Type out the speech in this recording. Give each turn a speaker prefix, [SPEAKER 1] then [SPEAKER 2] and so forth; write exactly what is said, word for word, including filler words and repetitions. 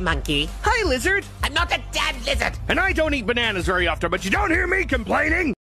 [SPEAKER 1] monkey.
[SPEAKER 2] Hi, lizard.
[SPEAKER 1] I'm not a damn lizard.
[SPEAKER 2] And I don't eat bananas very often, but you don't hear me complaining.